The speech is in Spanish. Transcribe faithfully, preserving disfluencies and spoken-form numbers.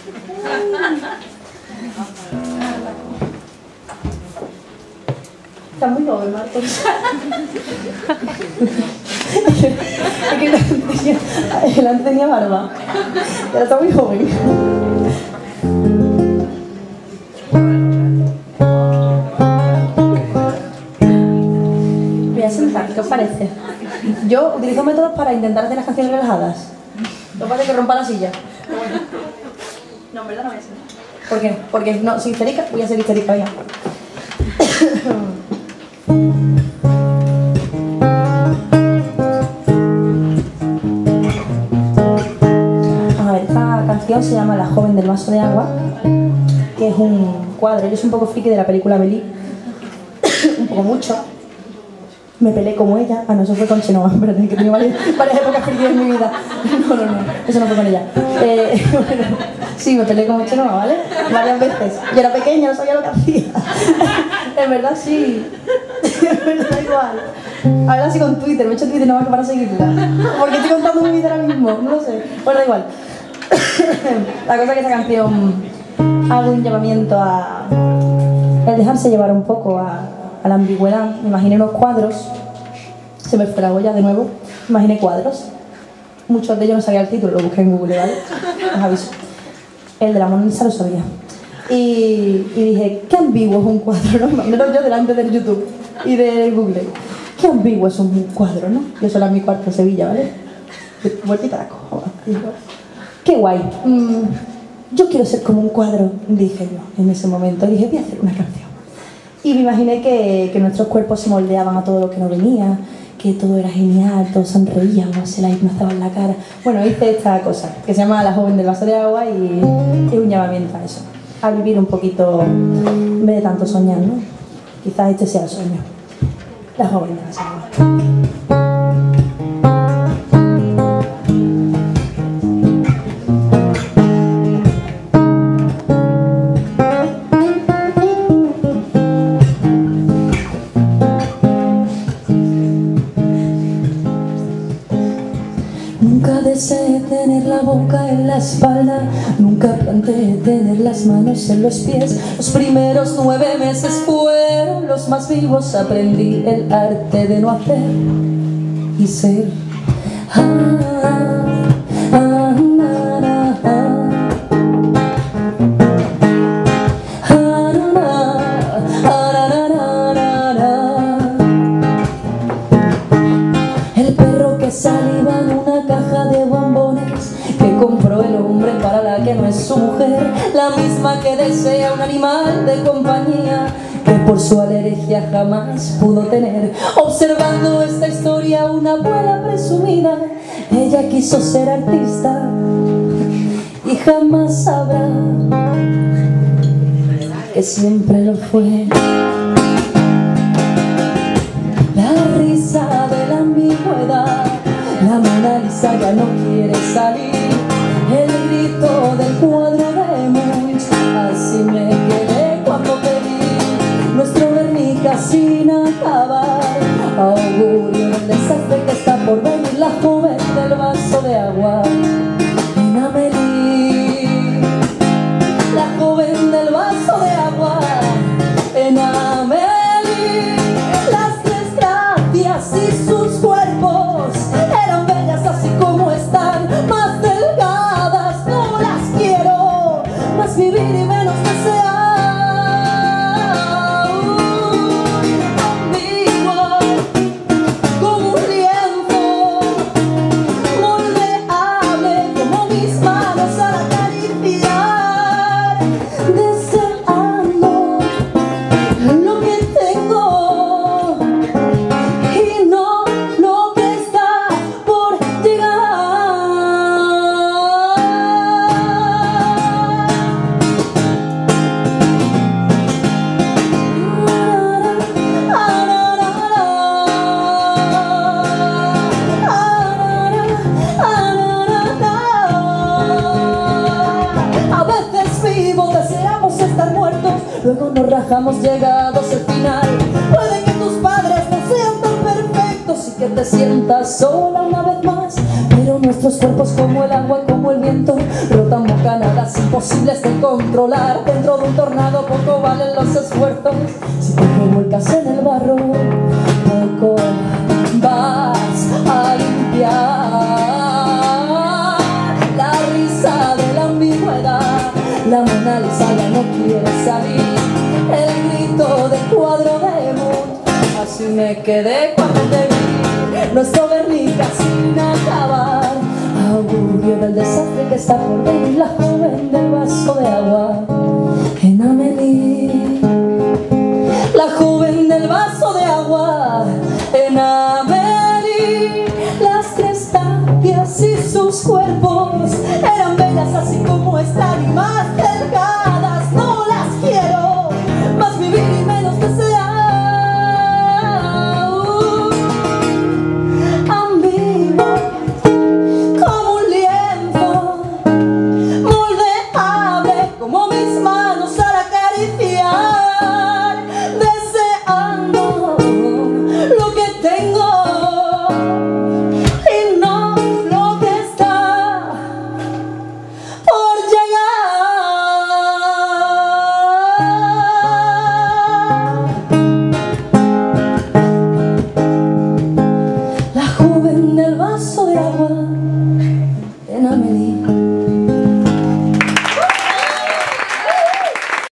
Está muy joven, Marcos. Es que él antes tenía, él antes tenía barba. Y ahora está muy joven. Voy a sentar, ¿qué os parece? Yo utilizo métodos para intentar hacer las canciones relajadas. ¿No parece que rompa la silla? No, en verdad no voy a ser. ¿Por qué? Porque no, soy histérica, voy a ser histérica ya. A ver, esta canción se llama La joven del vaso de agua, que es un cuadro. Yo soy un poco friki de la película Belí, un poco mucho. Me peleé como ella. Ah, no, eso fue con Chenoa, pero que tenía varias, varias épocas friki en mi vida. No, no, no, eso no fue con ella. Eh, bueno, sí, me peleé con Chenoa, ¿vale? Varias veces. Yo era pequeña, no sabía lo que hacía. En verdad, sí. En verdad, igual. Ahora sí con Twitter, me he hecho Twitter nada más que para seguirla. Porque estoy contando mi vida ahora mismo, no lo sé. Bueno, da igual. La cosa es que esa canción hago un llamamiento a el dejarse llevar un poco a, a la ambigüedad. Me imaginé unos cuadros, se me fue la olla de nuevo, me imaginé cuadros. Muchos de ellos no sabía el título, lo busqué en Google, ¿vale? Os aviso. El de la Mona Lisa lo sabía. Y, y dije, qué ambiguo es un cuadro, ¿no? Me lo yo delante del YouTube y de Google. Qué ambiguo es un cuadro, ¿no? Yo sola en mi cuarto en Sevilla, ¿vale? Vueltita la cojo. Qué guay. Mm, yo quiero ser como un cuadro, dije yo en ese momento. Y dije, voy a hacer una canción. Y me imaginé que, que nuestros cuerpos se moldeaban a todo lo que nos venía, que todo era genial, todos sonreíamos, se la hipnozaban la cara. Bueno, hice esta cosa, que se llama La joven del vaso de agua, y es un llamamiento a eso, a vivir un poquito en vez de tanto soñar, ¿no? Quizás este sea el sueño. La joven del vaso de agua. Nunca deseé tener la boca en la espalda, nunca planteé tener las manos en los pies. Los primeros nueve meses fueron los más vivos, aprendí el arte de no hacer y ser. Ah, ah, ah, ah, ah. El perro que saliva en una caja de bombones que compró el hombre para la que no es su mujer, la misma que desea un animal de compañía que por su alergia jamás pudo tener. Observando esta historia, una abuela presumida, ella quiso ser artista y jamás sabrá que siempre lo fue. La risa de la ambigüedad, la Mona Lisa ya no quiere salir, el grito del cuadro de Munch, así me quedé cuando pedí nuestro Guernica sin acabar. Augurio del desastre que está por venir, la joven del vaso de agua, en Amélie, la joven del vaso de agua, en Amélie. Y sus cuerpos eran bellas así como están, más delgadas no las quiero, más vivir y menos desear. Ambiguo como un lienzo, moldeable como mis manos al acariciar, deseando lo que tengo. Luego nos rajamos llegados al final. Puede que tus padres no sean tan perfectos y que te sientas sola una vez más, pero nuestros cuerpos como el agua, como el viento, rotan bocanada casi imposibles de controlar. Dentro de un tornado poco valen los esfuerzos si te revuelcas en el barro, poco vas a limpiar. La risa de la ambigüedad, la Mona Lisa ya no quiere salir, el grito del cuadro de Munch. Así me quedé cuando te vi, nuestro Guernica sin acabar, augurio del desastre que está por venir. La joven del vaso de agua en Amélie, la joven del vaso de agua en Amélie. Las tres tapias y sus cuerpos eran bellas así como están y más delgadas. No las quiero más vivir y menos desear. La joven